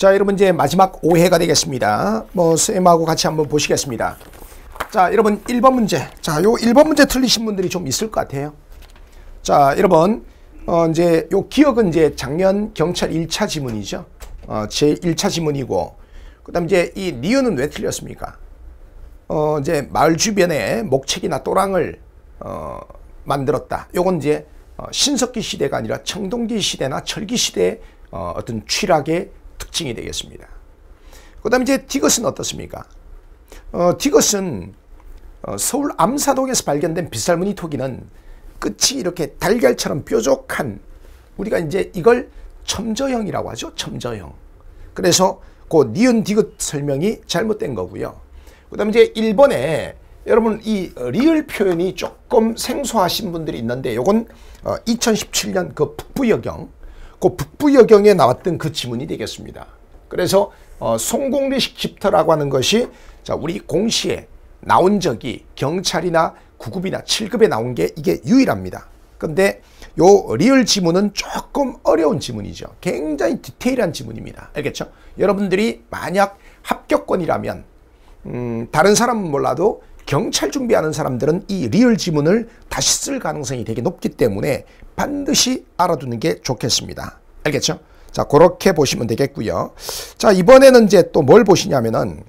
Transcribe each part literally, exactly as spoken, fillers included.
자, 여러분 이제 마지막 오 회가 되겠습니다. 뭐 쌤하고 같이 한번 보시겠습니다. 자, 여러분 일 번 문제. 자, 요 일 번 문제 틀리신 분들이 좀 있을 것 같아요. 자, 여러분 어 이제 요 기억은 이제 작년 경찰 일 차 지문이죠. 어, 제 일 차 지문이고, 그다음 이제 이 니은은 왜 틀렸습니까? 어 이제 마을 주변에 목책이나 또랑을 어 만들었다. 요건 이제 어, 신석기 시대가 아니라 청동기 시대나 철기 시대의 어, 어떤 취락의 특징이 되겠습니다. 그 다음에 이제 디귿은 어떻습니까? 어, 디귿은 어, 서울 암사동에서 발견된 빗살무늬 토기는 끝이 이렇게 달걀처럼 뾰족한, 우리가 이제 이걸 첨저형이라고 하죠. 첨저형. 그래서 그 니은 디귿 설명이 잘못된 거고요. 그 다음에 이제 일 번에 여러분 이 리을 표현이 조금 생소하신 분들이 있는데, 요건 어, 이천십칠 년 그 북부여경, 그 북부여경에 나왔던 그 지문이 되겠습니다. 그래서 어, 송공리식 집터라고 하는 것이 자 우리 공시에 나온 적이 경찰이나 구급이나 칠 급에 나온 게 이게 유일합니다. 근데 요 리을 지문은 조금 어려운 지문이죠. 굉장히 디테일한 지문입니다. 알겠죠? 여러분들이 만약 합격권이라면 음, 다른 사람은 몰라도 경찰 준비하는 사람들은 이 리을 지문을 다시 쓸 가능성이 되게 높기 때문에 반드시 알아두는 게 좋겠습니다. 알겠죠? 자, 그렇게 보시면 되겠고요. 자, 이번에는 이제 또 뭘 보시냐면은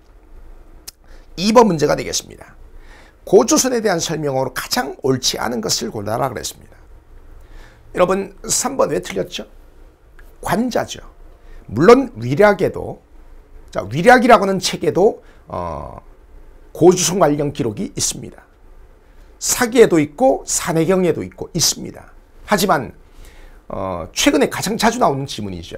이 번 문제가 되겠습니다. 고조선에 대한 설명으로 가장 옳지 않은 것을 골라라 그랬습니다. 여러분 삼 번 왜 틀렸죠? 관자죠. 물론 위략에도, 자, 위략이라고는 책에도 어, 고조선 관련 기록이 있습니다. 사기에도 있고 산해경에도 있고 있습니다. 하지만 어, 최근에 가장 자주 나오는 지문이죠.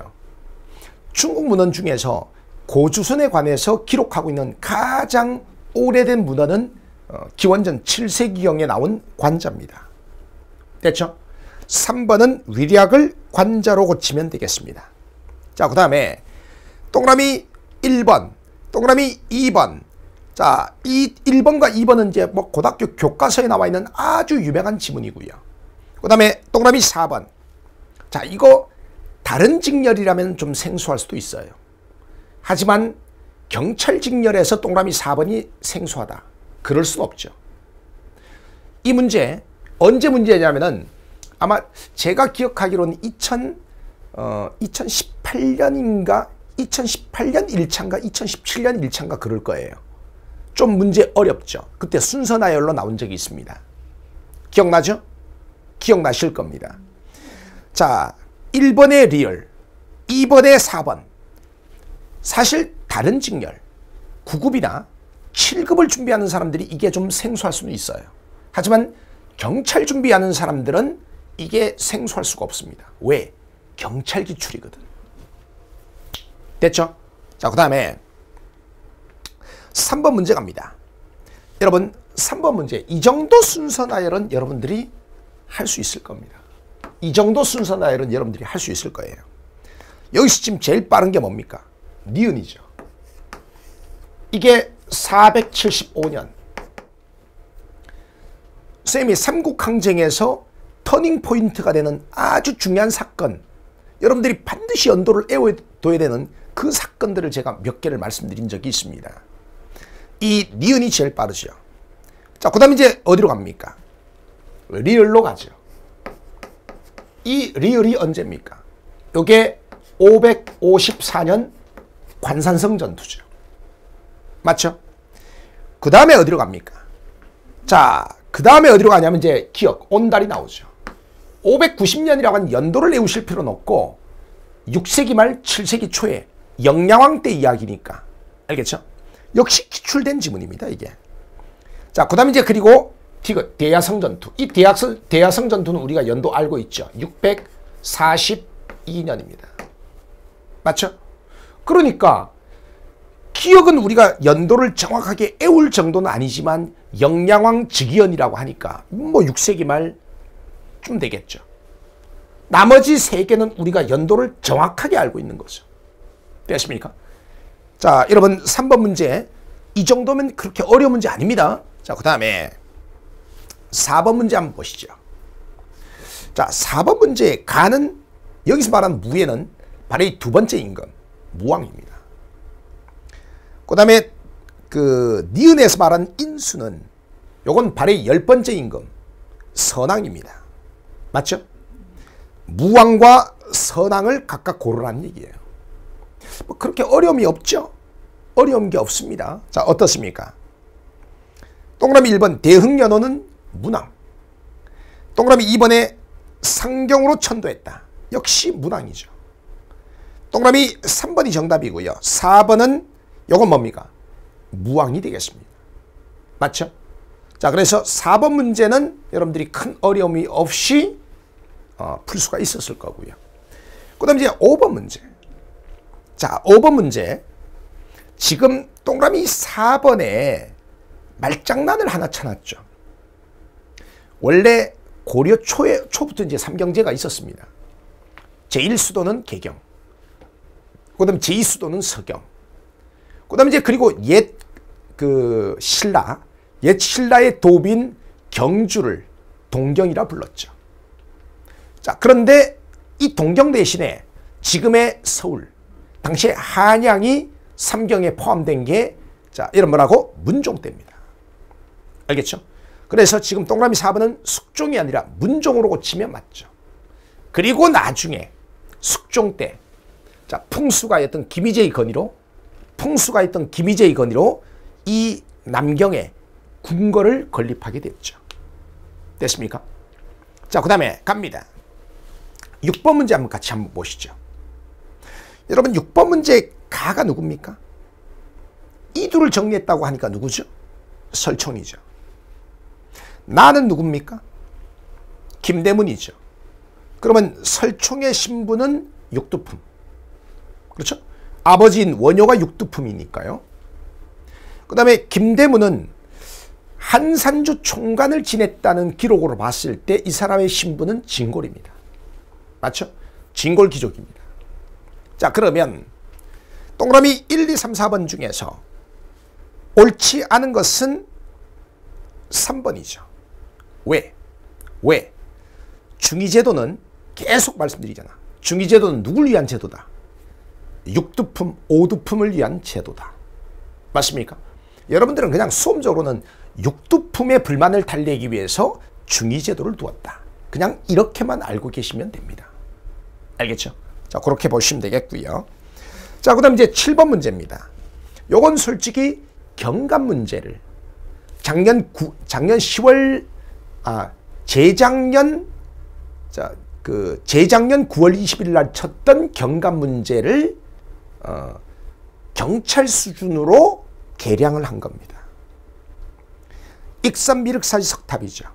중국 문헌 중에서 고조선에 관해서 기록하고 있는 가장 오래된 문헌은 어, 기원전 칠 세기경에 나온 관자입니다. 됐죠? 삼 번은 위략을 관자로 고치면 되겠습니다. 자, 그 다음에 동그라미 일 번, 동그라미 이 번. 자, 이 일 번과 이 번은 이제 뭐 고등학교 교과서에 나와 있는 아주 유명한 지문이고요. 그 다음에 동그라미 사 번. 자, 이거 다른 직렬이라면 좀 생소할 수도 있어요. 하지만 경찰 직렬에서 동그라미 사 번이 생소하다. 그럴 수는 없죠. 이 문제 언제 문제냐면은 아마 제가 기억하기로는 이천, 어, 이천십팔 년인가 이천십팔 년 일 차인가 이천십칠 년 일 차인가 그럴 거예요. 좀 문제 어렵죠. 그때 순서 나열로 나온 적이 있습니다. 기억나죠? 기억나실 겁니다. 자, 일 번의 리을, 이 번의 사 번. 사실 다른 직렬, 구 급이나 칠 급을 준비하는 사람들이 이게 좀 생소할 수는 있어요. 하지만 경찰 준비하는 사람들은 이게 생소할 수가 없습니다. 왜? 경찰 기출이거든. 됐죠? 자, 그 다음에 삼 번 문제 갑니다. 여러분 삼 번 문제, 이 정도 순서 나열은 여러분들이 할 수 있을 겁니다. 이 정도 순서 나열은 여러분들이 할 수 있을 거예요. 여기서 지금 제일 빠른 게 뭡니까? 니은이죠. 이게 사백칠십오 년. 쌤이 삼국항쟁에서 터닝포인트가 되는 아주 중요한 사건, 여러분들이 반드시 연도를 외워둬야 되는 그 사건들을 제가 몇 개를 말씀드린 적이 있습니다. 이 니은이 제일 빠르죠. 자, 그 다음에 이제 어디로 갑니까? 리을로 가죠. 이 리을이 언제입니까? 요게 오백오십사 년 관산성 전투죠. 맞죠? 그 다음에 어디로 갑니까? 자, 그 다음에 어디로 가냐면 이제 기억, 온달이 나오죠. 오백구십 년이라고 하는 연도를 외우실 필요는 없고 육 세기 말 칠 세기 초에 영양왕 때 이야기니까. 알겠죠? 역시 기출된 지문입니다, 이게. 자, 그 다음에 이제 그리고 디귿, 대야성 전투. 이 대야성, 대야성 전투는 우리가 연도 알고 있죠. 육백사십이 년입니다. 맞죠? 그러니까 기억은 우리가 연도를 정확하게 외울 정도는 아니지만 영양왕 즉위연이라고 하니까 뭐 육 세기 말쯤 되겠죠. 나머지 세 개는 우리가 연도를 정확하게 알고 있는 거죠. 되셨습니까? 자, 여러분 삼 번 문제 이 정도면 그렇게 어려운 문제 아닙니다. 자, 그 다음에 사 번 문제 한번 보시죠. 자, 사 번 문제의 가는, 여기서 말하는 무에는 바로 이 두 번째 임금, 무왕입니다. 그 다음에 그 니은에서 말한 인수는 요건 발의 열 번째 임금 선왕입니다. 맞죠? 무왕과 선왕을 각각 고르라는 얘기예요. 뭐 그렇게 어려움이 없죠? 어려운 게 없습니다. 자, 어떻습니까? 동그라미 일 번 대흥연호는 문왕. 동그라미 이 번에 상경으로 천도했다. 역시 문왕이죠. 동그라미 삼 번이 정답이고요. 사 번은 요건 뭡니까? 무왕이 되겠습니다. 맞죠? 자, 그래서 사 번 문제는 여러분들이 큰 어려움이 없이 어, 풀 수가 있었을 거고요. 그 다음 이제 오 번 문제. 자, 오 번 문제. 지금 동그라미 사 번에 말장난을 하나 쳐놨죠. 원래 고려 초에, 초부터 이제 삼경제가 있었습니다. 제일 수도는 개경. 그 다음 제이 수도는 서경. 그 다음에 이제 그리고 옛 그 신라, 옛 신라의 도빈 경주를 동경이라 불렀죠. 자, 그런데 이 동경 대신에 지금의 서울, 당시에 한양이 삼경에 포함된 게, 자, 이런 뭐라고? 문종대입니다. 알겠죠? 그래서 지금 동그라미 사 번은 숙종이 아니라 문종으로 고치면 맞죠. 그리고 나중에 숙종 때, 자, 풍수가 있던 김희재의 건의로, 풍수가 있던 김희재의 건의로 이 남경에 궁궐을 건립하게 됐죠. 됐습니까? 자, 그 다음에 갑니다. 육 번 문제 한번 같이 한번 보시죠. 여러분, 육 번 문제 가가 누굽니까? 이 둘을 정리했다고 하니까 누구죠? 설총이죠. 나는 누굽니까? 김대문이죠. 그러면 설총의 신부는 육두품. 그렇죠? 아버지인 원효가 육두품이니까요. 그 다음에 김대문은 한산주 총관을 지냈다는 기록으로 봤을 때 이 사람의 신부는 진골입니다. 맞죠? 진골 귀족입니다. 자, 그러면 동그라미 일, 이, 삼, 사 번 중에서 옳지 않은 것은 삼 번이죠. 왜? 왜? 중위제도는 계속 말씀드리잖아. 중위제도는 누굴 위한 제도다? 육두품, 오두품을 위한 제도다. 맞습니까? 여러분들은 그냥 수험적으로는 육두품의 불만을 달래기 위해서 중위제도를 두었다. 그냥 이렇게만 알고 계시면 됩니다. 알겠죠? 자, 그렇게 보시면 되겠고요. 자, 그 다음 이제 칠 번 문제입니다. 요건 솔직히 경감 문제를 작년 구, 작년 시월, 아, 재작년, 자, 그, 재작년 구월 이십일 날 쳤던 경감 문제를, 어, 경찰 수준으로 개량을 한 겁니다. 익산미륵사지 석탑이죠.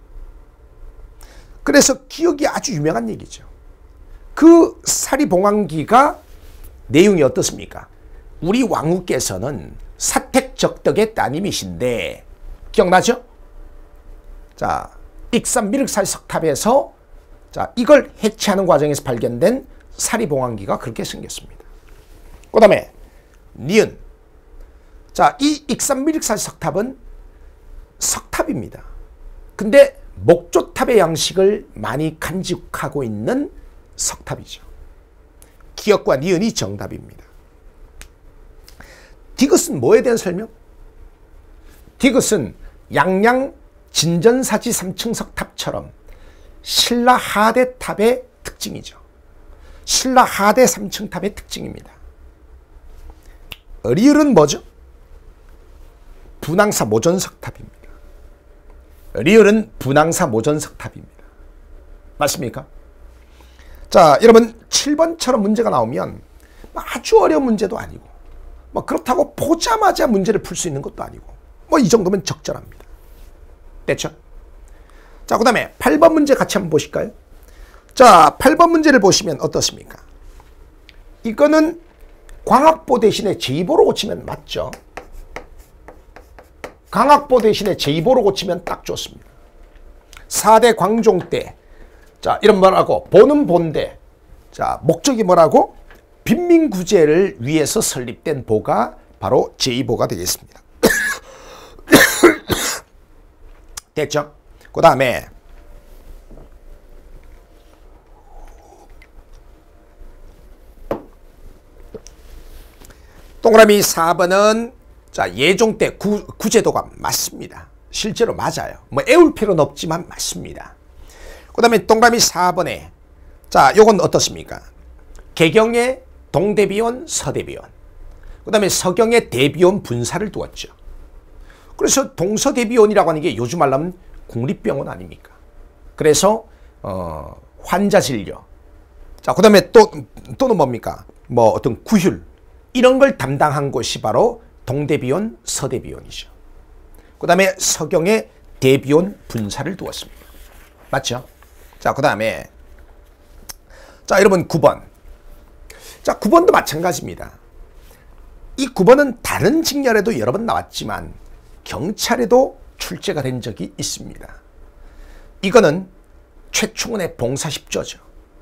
그래서 기억이 아주 유명한 얘기죠. 그 사리봉황기가 내용이 어떻습니까? 우리 왕후께서는 사택적덕의 따님이신데, 기억나죠? 자, 익산미륵사지 석탑에서, 자, 이걸 해체하는 과정에서 발견된 사리봉황기가 그렇게 생겼습니다. 그 다음에 니은. 자, 이 익산미륵사지 석탑은 석탑입니다. 근데 목조탑의 양식을 많이 간직하고 있는 석탑이죠. 기억과 니은이 정답입니다. 디귿은 뭐에 대한 설명? 디귿은 양양 진전사지 삼 층 석탑처럼 신라 하대탑의 특징이죠. 신라 하대 삼 층 탑의 특징입니다. 리을은 뭐죠? 분황사 모전석탑입니다. 리을은 분황사 모전석탑입니다. 맞습니까? 자, 여러분 칠 번처럼 문제가 나오면 아주 어려운 문제도 아니고 뭐 그렇다고 보자마자 문제를 풀 수 있는 것도 아니고 뭐 이 정도면 적절합니다. 됐죠? 자, 그 다음에 팔 번 문제 같이 한번 보실까요? 자, 팔 번 문제를 보시면 어떻습니까? 이거는 광학보 대신에 제이보로 고치면 맞죠? 강학보 대신에 제이보로 고치면 딱 좋습니다. 사 대 광종 때, 자, 이런 뭐라고? 보는 본대. 자, 목적이 뭐라고? 빈민구제를 위해서 설립된 보가 바로 제이보가 되겠습니다. 됐죠? 그 다음에 동그라미 사 번은 자, 예종 때 구, 구제도가 맞습니다. 실제로 맞아요. 뭐 애울 필요는 없지만 맞습니다. 그 다음에 동그라미 사 번에 자, 요건 어떻습니까? 개경에 동대비원, 서대비원, 그 다음에 서경에 대비원 분사를 두었죠. 그래서 동서대비원이라고 하는 게 요즘 말하면 국립병원 아닙니까? 그래서 어, 환자 진료, 자, 그 다음에 또, 또는 뭡니까? 뭐 어떤 구휼, 이런 걸 담당한 곳이 바로 동대비원, 서대비원이죠. 그 다음에 서경에 대비원 분사를 두었습니다. 맞죠? 자, 그 다음에 자, 여러분 구 번. 자, 구 번도 마찬가지입니다. 이 구 번은 다른 직렬에도 여러 번 나왔지만 경찰에도 출제가 된 적이 있습니다. 이거는 최충원의 봉사십조죠.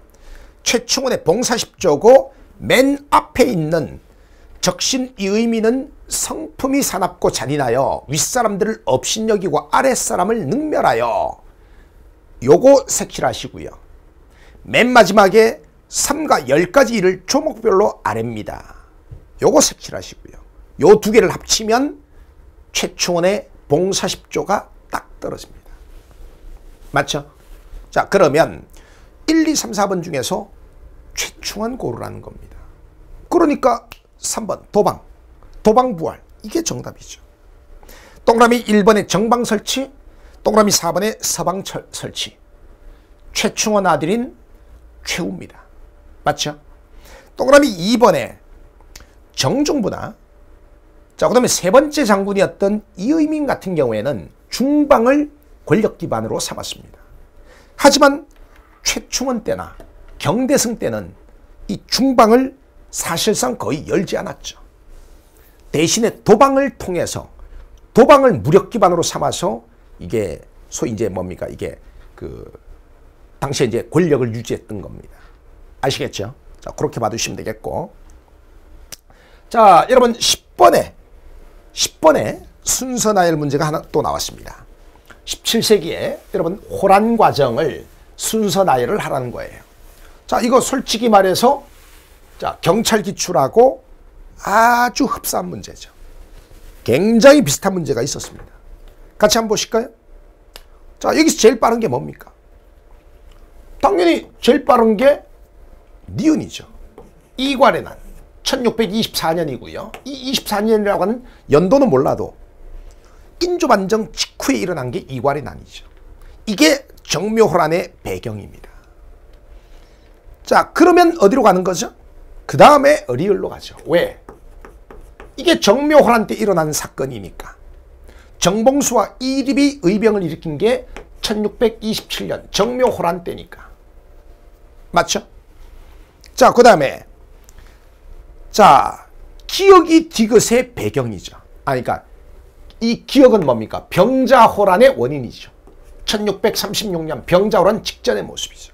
최충원의 봉사십조고 맨 앞에 있는 적신 이 의미는 성품이 사납고 잔인하여 윗사람들을 업신여기고 아랫사람을 능멸하여, 요거 색칠하시고요. 맨 마지막에 삼과 열까지 일을 조목별로 아랩니다. 요거 색칠하시고요. 요 두 개를 합치면 최충원의 봉사십조가 딱 떨어집니다. 맞죠? 자, 그러면 일, 이, 삼, 사 번 중에서 최충원 고르라는 겁니다. 그러니까 삼 번 도방, 도방부활, 이게 정답이죠. 동그라미 일 번에 정방 설치, 동그라미 사 번에 서방 설치. 최충원 아들인 최우입니다. 맞죠? 동그라미 이 번에 정중부나, 자, 그 다음에 세 번째 장군이었던 이의민 같은 경우에는 중방을 권력 기반으로 삼았습니다. 하지만 최충원 때나 경대승 때는 이 중방을 사실상 거의 열지 않았죠. 대신에 도방을 통해서, 도방을 무력 기반으로 삼아서 이게 소위 이제 뭡니까? 이게 그 당시에 이제 권력을 유지했던 겁니다. 아시겠죠? 자, 그렇게 봐주시면 되겠고. 자, 여러분 십 번에 십 번에 순서 나열 문제가 하나 또 나왔습니다. 십칠 세기에 여러분 호란 과정을 순서 나열을 하라는 거예요. 자, 이거 솔직히 말해서 자, 경찰 기출하고 아주 흡사한 문제죠. 굉장히 비슷한 문제가 있었습니다. 같이 한번 보실까요? 자, 여기서 제일 빠른 게 뭡니까? 당연히 제일 빠른 게 니은이죠. 이괄의 난 천육백이십사 년이고요. 이 이십사 년이라고 하는 연도는 몰라도 인조반정 직후에 일어난 게 이괄의 난이죠. 이게 정묘호란의 배경입니다. 자, 그러면 어디로 가는 거죠? 그 다음에 리을로 가죠. 왜? 이게 정묘호란 때 일어난 사건이니까. 정봉수와 이립이 의병을 일으킨 게 천육백이십칠 년 정묘호란 때니까. 맞죠? 자, 그 다음에 자, 기억이 디귿의 배경이죠. 아, 그러니까 이 기억은 뭡니까? 병자호란의 원인이죠. 천육백삼십육 년 병자호란 직전의 모습이죠.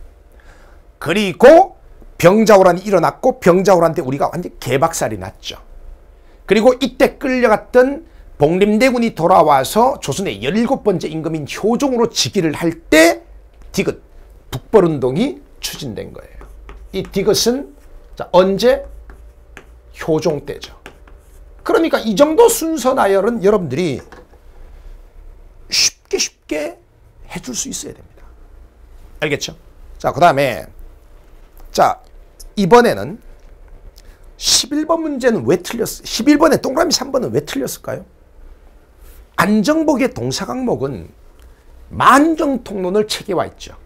그리고 병자호란이 일어났고 병자호란 때 우리가 완전 개박살이 났죠. 그리고 이때 끌려갔던 복림대군이 돌아와서 조선의 열일곱 번째 임금인 효종으로 즉위를 할 때 디귿, 북벌운동이 추진된 거예요. 이 디귿은 자, 언제? 효종 때죠. 그러니까 이 정도 순서 나열은 여러분들이 쉽게 쉽게 해줄 수 있어야 됩니다. 알겠죠? 자, 그 다음에 자, 이번에는 십일 번 문제는 왜 틀렸어요? 십일 번에 동그라미 삼 번은 왜 틀렸을까요? 안정복의 동사강목은 만정통론을 체계화 했죠.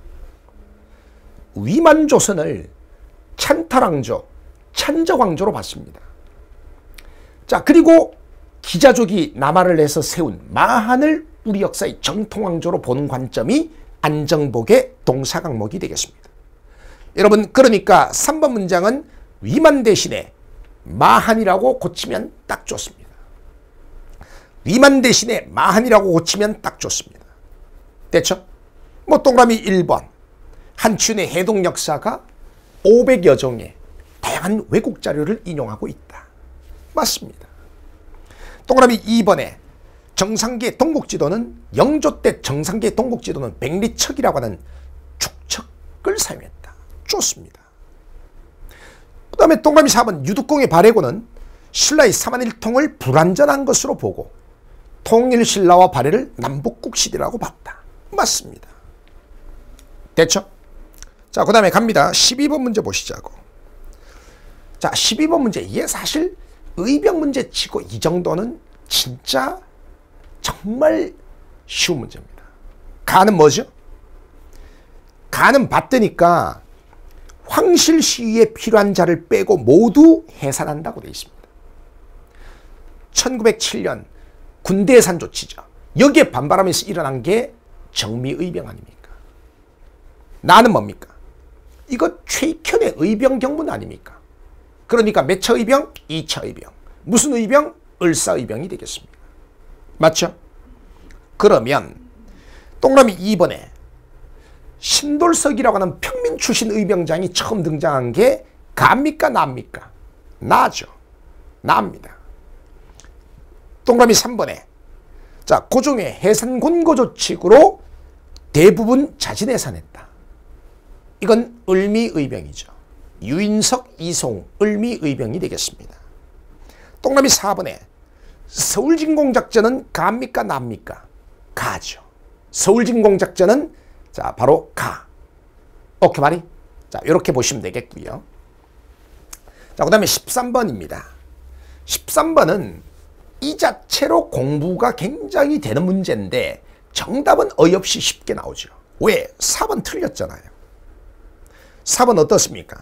위만조선을 찬탈왕조, 찬적왕조로 봤습니다. 자, 그리고 기자족이 남하를 해서 세운 마한을 우리 역사의 정통왕조로 보는 관점이 안정복의 동사강목이 되겠습니다. 여러분, 그러니까 삼 번 문장은 위만 대신에 마한이라고 고치면 딱 좋습니다. 위만 대신에 마한이라고 고치면 딱 좋습니다. 됐죠? 뭐 동그라미 일 번 한춘의 해동 역사가 오백여 종의 다양한 왜곡 자료를 인용하고 있다. 맞습니다. 동그라미 이 번에 정상기의 동국지도는 영조 때 정상기의 동국지도는 백리척이라고 하는 축척을 사용했다. 좋습니다. 그 다음에 동그라미 사 번 유득공의 발해고는 신라의 삼한일통을 불완전한 것으로 보고 통일신라와 발해를 남북국시대라고 봤다. 맞습니다. 됐죠? 자, 그 다음에 갑니다. 십이 번 문제 보시자고. 자, 십이 번 문제. 이게 사실 의병 문제 치고 이 정도는 진짜 정말 쉬운 문제입니다. 가는 뭐죠? 가는 봤더니까 황실 시위에 필요한 자를 빼고 모두 해산한다고 되어 있습니다. 천구백칠 년 군대 해산 조치죠. 여기에 반발하면서 일어난 게 정미의병 아닙니까? 나는 뭡니까? 이거 최익현의 의병 경문 아닙니까? 그러니까 몇 차 의병? 이 차 의병. 무슨 의병? 을사의병이 되겠습니다. 맞죠? 그러면 동그라미 이 번에 신돌석이라고 하는 평민 출신 의병장이 처음 등장한 게 가입니까? 나입니까? 나죠. 나입니다. 동그라미 삼 번에 자, 고종의 해산 권고 조칙으로 대부분 자진 해산했다. 이건 을미의병이죠. 유인석, 이송, 을미의병이 되겠습니다. 동그라미 사 번에 서울진공작전은 가입니까? 나입니까? 가죠. 서울진공작전은 자, 바로 가. 오케이 말이? 자, 이렇게 보시면 되겠고요. 자, 그 다음에 십삼 번입니다. 십삼 번은 이 자체로 공부가 굉장히 되는 문제인데 정답은 어이없이 쉽게 나오죠. 왜? 사 번 틀렸잖아요. 사 번 어떻습니까?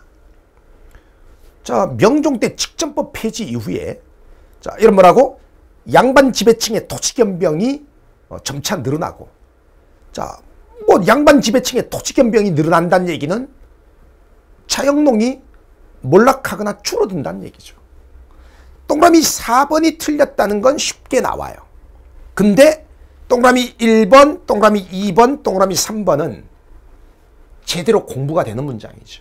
자, 명종 때 직전법 폐지 이후에 자, 이런 뭐라고? 양반 지배층의 토지견병이 어, 점차 늘어나고 자, 뭐 양반 지배층의 토지견병이 늘어난다는 얘기는 차영농이 몰락하거나 줄어든다는 얘기죠. 동그라미 사 번이 틀렸다는 건 쉽게 나와요. 근데 동그라미 일 번, 동그라미 이 번, 동그라미 삼 번은 제대로 공부가 되는 문장이죠.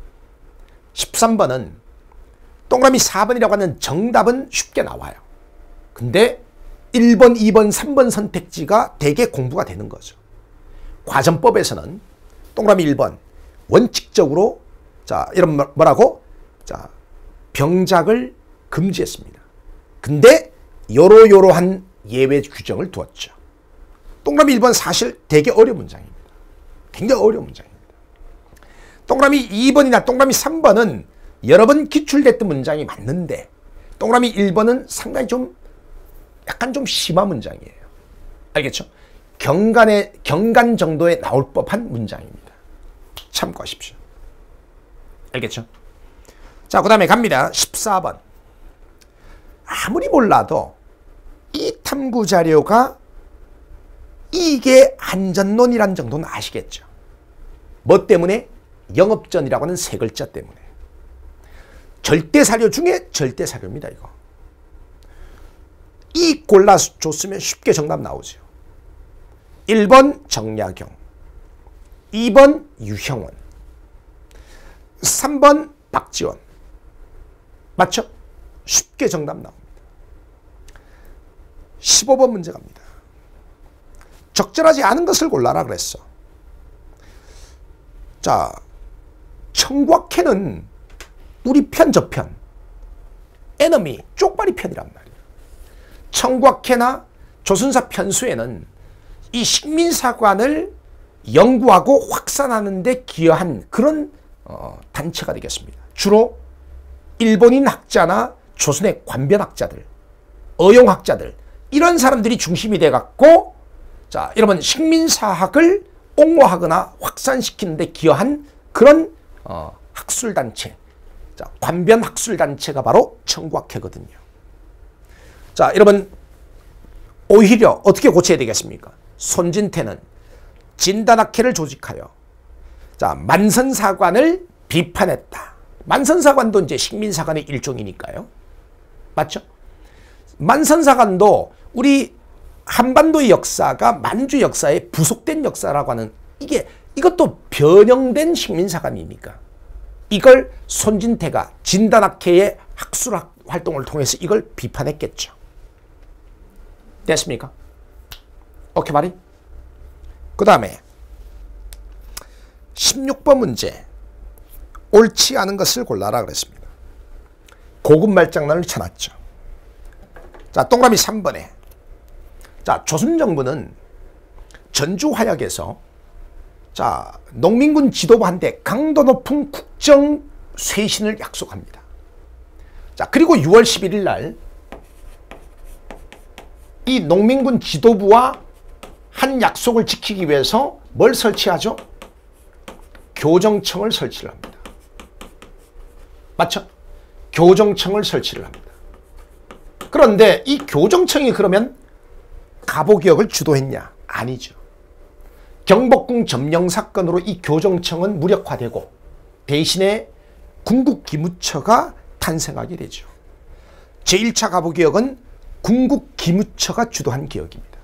십삼 번은 동그라미 사 번이라고 하는 정답은 쉽게 나와요. 근데 일 번, 이 번, 삼 번 선택지가 되게 공부가 되는 거죠. 과전법에서는 동그라미 일 번 원칙적으로 자, 이런 뭐라고? 자, 병작을 금지했습니다. 근데 요러요러한 예외 규정을 두었죠. 동그라미 일 번 사실 되게 어려운 문장입니다. 굉장히 어려운 문장입니다. 동그라미 이 번이나 동그라미 삼 번은 여러 번 기출됐던 문장이 맞는데 동그라미 일 번은 상당히 좀 약간 좀 심한 문장이에요. 알겠죠? 경간의, 경간 정도에 나올 법한 문장입니다. 참고하십시오. 알겠죠? 자, 그 다음에 갑니다. 십사 번. 아무리 몰라도 이 탐구 자료가 이게 안전론이란 정도는 아시겠죠? 뭐 때문에? 영업전이라고 하는 세 글자 때문에. 절대사료 중에 절대사료입니다. 이거. 이 골라줬으면 쉽게 정답 나오죠. 일 번 정약용, 이 번 유형원, 삼 번 박지원. 맞죠? 쉽게 정답 나옵니다. 십오 번 문제 갑니다. 적절하지 않은 것을 골라라 그랬어. 자, 청곽해는 우리 편 저편, 에너미, 쪽발이 편이란 말이에요. 청곽해나 조선사 편수에는 이 식민사관을 연구하고 확산하는 데 기여한 그런 어, 단체가 되겠습니다. 주로 일본인 학자나 조선의 관변학자들, 어용학자들 이런 사람들이 중심이 돼갖고 자, 여러분 식민사학을 옹호하거나 확산시키는 데 기여한 그런 어, 학술단체, 자, 관변학술단체가 바로 청곽해거든요. 자, 여러분 오히려 어떻게 고쳐야 되겠습니까? 손진태는 진단학회를 조직하여 자, 만선사관을 비판했다. 만선사관도 이제 식민사관의 일종이니까요. 맞죠? 만선사관도 우리 한반도의 역사가 만주 역사에 부속된 역사라고 하는 이게 이것도 변형된 식민사관이니까 이걸 손진태가 진단학회의 학술 활동을 통해서 이걸 비판했겠죠. 됐습니까? 오케이 말이? 그 다음에 십육 번 문제 옳지 않은 것을 골라라 그랬습니다. 고급 말장난을 쳐놨죠. 자, 동그라미 삼 번에 자, 조선 정부는 전주 화약에서 자, 농민군 지도부한테 강도 높은 국정 쇄신을 약속합니다. 자, 그리고 유월 십일일 날 이 농민군 지도부와 한 약속을 지키기 위해서 뭘 설치하죠? 교정청을 설치를 합니다. 맞죠? 교정청을 설치를 합니다. 그런데 이 교정청이 그러면 갑오개혁을 주도했냐? 아니죠. 경복궁 점령 사건으로 이 교정청은 무력화되고 대신에 군국기무처가 탄생하게 되죠. 제일 차 갑오개혁은 군국기무처가 주도한 개혁입니다.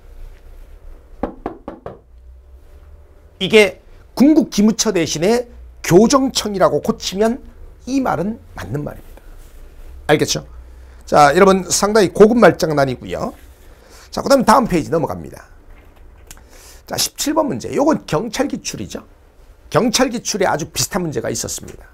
이게 군국기무처 대신에 교정청이라고 고치면 이 말은 맞는 말입니다. 알겠죠? 자, 여러분 상당히 고급 말장난이고요. 자, 그 다음에 다음 페이지 넘어갑니다. 자, 십칠 번 문제. 요건 경찰 기출이죠. 경찰 기출에 아주 비슷한 문제가 있었습니다.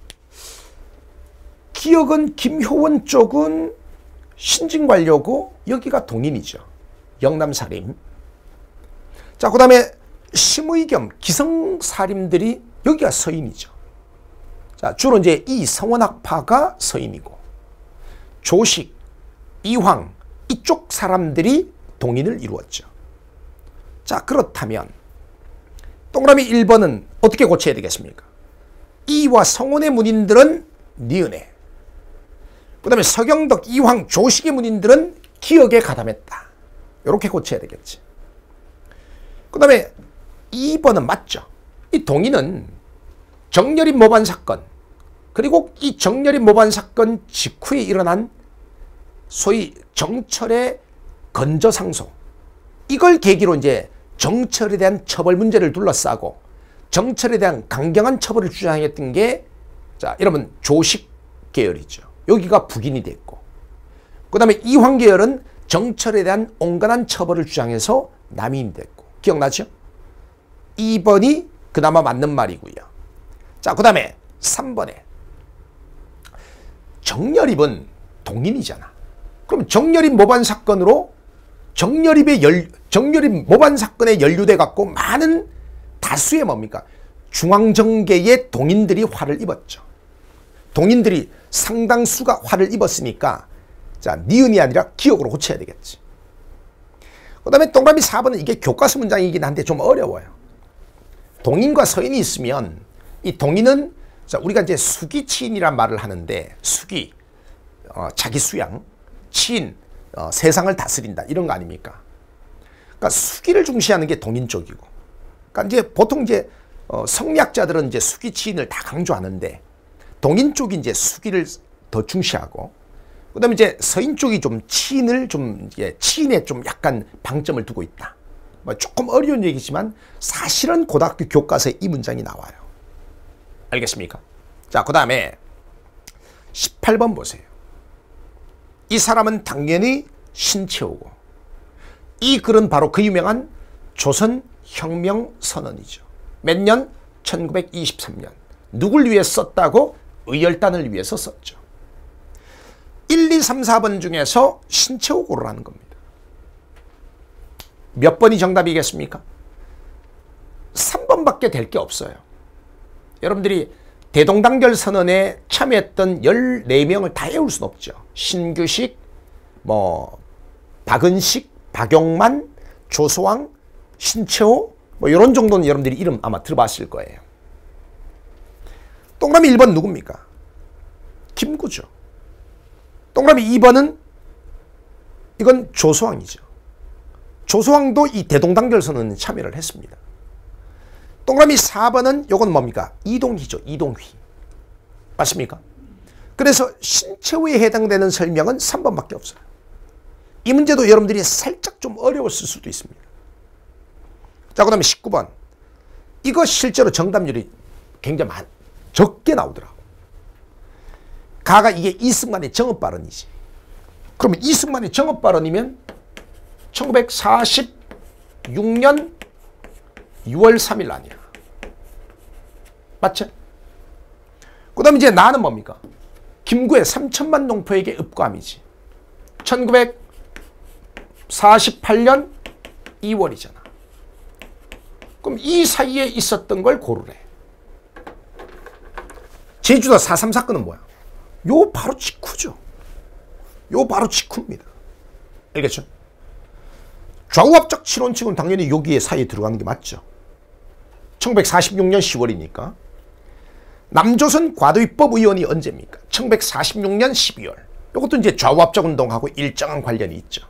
기억은 김효원 쪽은 신진관료고 여기가 동인이죠. 영남사림. 자, 그 다음에 심의겸 기성사림들이 여기가 서인이죠. 자, 주로 이제 이 성원학파가 서인이고 조식, 이황 이쪽 사람들이 동인을 이루었죠. 자, 그렇다면 동그라미 일 번은 어떻게 고쳐야 되겠습니까? 이와 성원의 문인들은 니은에, 그 다음에 서경덕, 이황, 조식의 문인들은 기역에 가담했다. 이렇게 고쳐야 되겠지. 그 다음에 이 번은 맞죠. 이 동인은 정렬인 모반 사건, 그리고 이 정렬인 모반 사건 직후에 일어난 소위 정철의 건저상소, 이걸 계기로 이제 정철에 대한 처벌 문제를 둘러싸고 정철에 대한 강경한 처벌을 주장했던 게, 자, 여러분 조식 계열이죠. 여기가 북인이 됐고, 그 다음에 이황 계열은 정철에 대한 온건한 처벌을 주장해서 남인이 됐고, 기억나죠? 이 번이 그나마 맞는 말이고요. 자, 그 다음에 삼 번에 정렬입은 동인이잖아. 그럼 정렬입 모반 사건으로 정렬입의 열, 정렬입 모반 사건에 연루돼 갖고 많은 다수의 뭡니까? 중앙정계의 동인들이 화를 입었죠. 동인들이 상당수가 화를 입었으니까, 자, 니은이 아니라 기역으로 고쳐야 되겠지. 그 다음에 동그라미 사 번은 이게 교과서 문장이긴 한데 좀 어려워요. 동인과 서인이 있으면 이 동인은, 자, 우리가 이제 수기치인이란 말을 하는데, 수기, 어, 자기 수양, 치인, 어, 세상을 다스린다, 이런 거 아닙니까? 그러니까 수기를 중시하는 게 동인 쪽이고, 그러니까 이제 보통 이제 어, 성리학자들은 이제 수기치인을 다 강조하는데, 동인 쪽이 이제 수기를 더 중시하고, 그 다음에 이제 서인 쪽이 좀 치인을 좀, 예, 치인에 좀 약간 방점을 두고 있다. 뭐 조금 어려운 얘기지만 사실은 고등학교 교과서에 이 문장이 나와요. 알겠습니까? 자, 그 다음에 십팔 번 보세요. 이 사람은 당연히 신채호고, 이 글은 바로 그 유명한 조선혁명선언이죠. 몇 년? 천구백이십삼 년. 누굴 위해 썼다고? 의열단을 위해서 썼죠. 일, 이, 삼, 사 번 중에서 신채호 고르라는 겁니다. 몇 번이 정답이겠습니까? 삼 번밖에 될 게 없어요. 여러분들이 대동단결 선언에 참여했던 열네 명을 다 외울 수는 없죠. 신규식, 뭐 박은식, 박용만, 조소왕, 신채호, 뭐 이런 정도는 여러분들이 이름 아마 들어봤을 거예요. 동그라미 일 번 누굽니까? 김구죠. 동그라미 이 번은 이건 조소왕이죠. 조소왕도 이 대동단결 선언에 참여를 했습니다. 동그라미 사 번은 요건 뭡니까? 이동휘죠. 이동휘. 맞습니까? 그래서 신채호에 해당되는 설명은 삼 번밖에 없어요. 이 문제도 여러분들이 살짝 좀 어려웠을 수도 있습니다. 자, 그 다음에 십구 번. 이거 실제로 정답률이 굉장히 많, 적게 나오더라고. 가가 이게 이승만의 정업 발언이지. 그러면 이승만의 정업 발언이면 천구백사십육 년 유월 삼일 아니야. 맞죠? 그 다음에 이제 나는 뭡니까? 김구의 삼천만 농포에게 읍감이지. 천구백사십팔 년 이월이잖아. 그럼 이 사이에 있었던 걸 고르래. 제주도 사 삼 사건은 뭐야? 요 바로 직후죠. 요 바로 직후입니다. 알겠죠? 좌우합작 친원칙은 당연히 여기에 사이에 들어가는 게 맞죠. 천구백사십육 년 시월이니까. 남조선 과도입법 의원이 언제입니까? 천구백사십육 년 십이월. 이것도 이제 좌우합작 운동하고 일정한 관련이 있죠.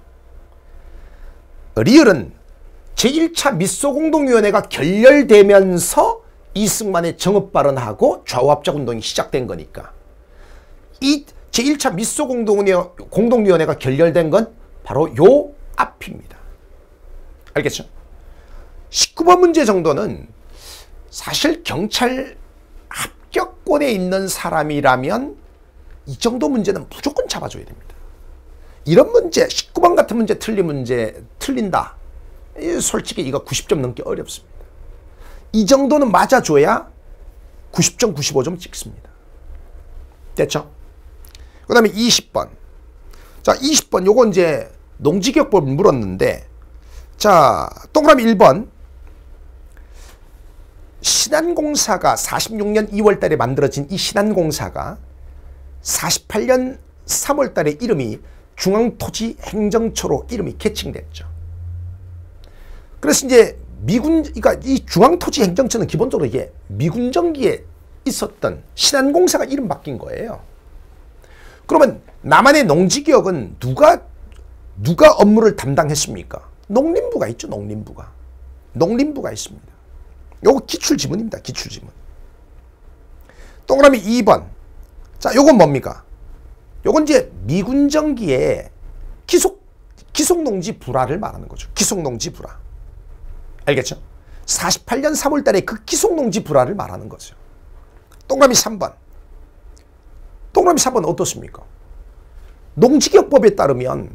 리얼은 제일 차 미소공동위원회가 결렬되면서 이승만의 정읍 발언하고 좌우합작 운동이 시작된 거니까 이 제일 차 미소공동위원회가 결렬된 건 바로 요 앞입니다. 알겠죠? 십구 번 문제 정도는 사실 경찰 합격권에 있는 사람이라면 이 정도 문제는 무조건 잡아줘야 됩니다. 이런 문제, 십구 번 같은 문제 틀린 문제 틀린다. 솔직히 이거 구십 점 넘기 어렵습니다. 이 정도는 맞아줘야 구십 점, 구십오 점 찍습니다. 됐죠? 그 다음에 이십 번. 자, 이십 번 요거 이제 농지격법 물었는데, 자, 동그라미 일 번. 신안공사가 사십육 년 이월 달에 만들어진 이 신안공사가 사십팔 년 삼월 달에 이름이 중앙토지행정처로 이름이 개칭됐죠. 그래서 이제 미군, 그러니까 이 중앙토지행정처는 기본적으로 이게 미군정기에 있었던 신안공사가 이름 바뀐 거예요. 그러면 남한의 농지기역은 누가 누가 업무를 담당했습니까? 농림부가 있죠. 농림부가. 농림부가 있습니다. 요거 기출지문입니다. 기출지문. 동그라미 이 번. 자, 요건 뭡니까? 요건 이제 미군정기에 기속, 기속농지 불화를 말하는 거죠. 기속농지 불화. 알겠죠? 사십팔 년 삼월 달에 그 기속농지 불화를 말하는 거죠. 동그라미 삼 번. 동그라미 삼 번 어떻습니까? 농지격법에 따르면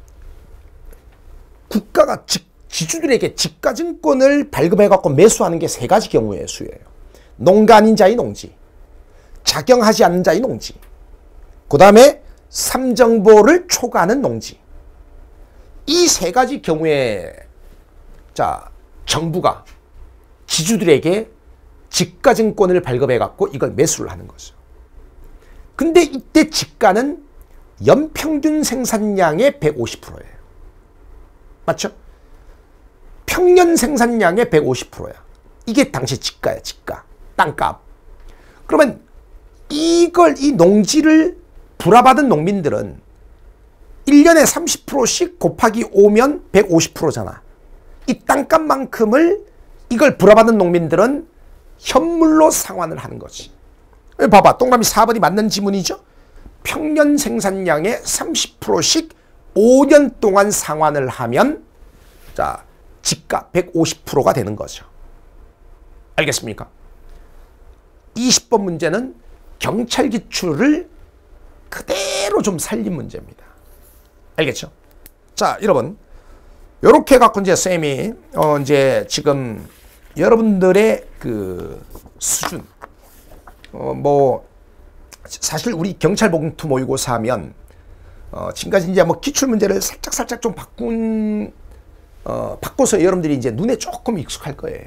국가가 직, 지주들에게 직가증권을 발급해갖고 매수하는 게 세 가지 경우의 수예요. 농가 아닌 자의 농지, 작용하지 않는 자의 농지, 그 다음에 삼정보를 초과하는 농지. 이 세 가지 경우에 자 정부가 지주들에게 직가증권을 발급해갖고 이걸 매수를 하는 거죠. 근데 이때 직가는 연평균 생산량의 백오십 퍼센트예요. 맞죠? 평년 생산량의 백오십 퍼센트야. 이게 당시 직가야, 직가. 땅값. 그러면 이걸, 이 농지를 불화받은 농민들은 일 년에 삼십 퍼센트씩 곱하기 오면 백오십 퍼센트잖아. 이 땅값만큼을 이걸 불화받은 농민들은 현물로 상환을 하는 거지. 봐봐. 동그라미 사 번이 맞는 지문이죠? 평년 생산량의 삼십 퍼센트씩 오 년 동안 상환을 하면 자 지가 백오십 퍼센트가 되는 거죠. 알겠습니까? 이십 번 문제는 경찰 기출을 그대로 좀 살린 문제입니다. 알겠죠? 자, 여러분. 요렇게 갖고 이제 쌤이 어 이제 지금 여러분들의 그 수준 어 뭐 사실 우리 경찰 봉투 모의고사 하면 어 지금까지 이제 뭐 기출 문제를 살짝 살짝 좀 바꾼 어 바꿔서 여러분들이 이제 눈에 조금 익숙할 거예요.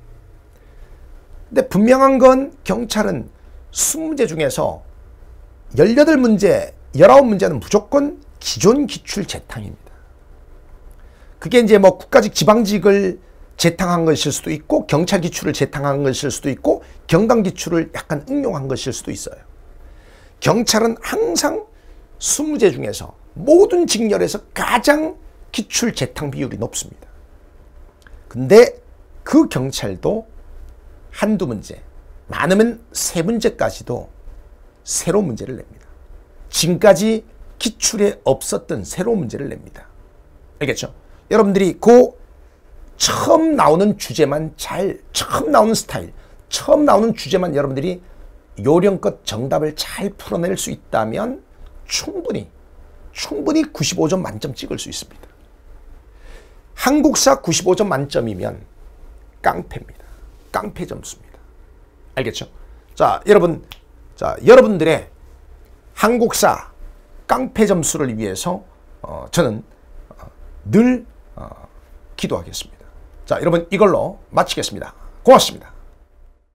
근데 분명한 건 경찰은 이십 문제 중에서 십팔 문제, 십구 문제는 무조건 기존 기출 재탕입니다. 그게 이제 뭐 국가직 지방직을 재탕한 것일 수도 있고 경찰 기출을 재탕한 것일 수도 있고 경감 기출을 약간 응용한 것일 수도 있어요. 경찰은 항상 이십 문제 중에서 모든 직렬에서 가장 기출 재탕 비율이 높습니다. 근데 그 경찰도 한두 문제, 많으면 세 문제까지도 새로운 문제를 냅니다. 지금까지 기출에 없었던 새로운 문제를 냅니다. 알겠죠? 여러분들이 그 처음 나오는 주제만 잘, 처음 나오는 스타일, 처음 나오는 주제만 여러분들이 요령껏 정답을 잘 풀어낼 수 있다면 충분히, 충분히 구십오 점 만점 찍을 수 있습니다. 한국사 구십오 점 만점이면 깡패입니다. 깡패 점수입니다. 알겠죠? 자, 여러분, 자, 여러분들의 한국사 깡패 점수를 위해서 어, 저는 어, 늘 어, 기도하겠습니다. 자, 여러분 이걸로 마치겠습니다. 고맙습니다.